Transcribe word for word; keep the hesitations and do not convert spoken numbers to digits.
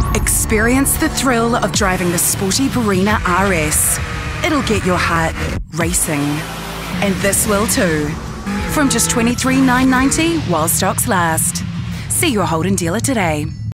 Experience the thrill of driving the sporty Barina R S. It'll get your heart racing. And this will too. From just twenty-three thousand nine hundred ninety while stocks last. See your Holden dealer today.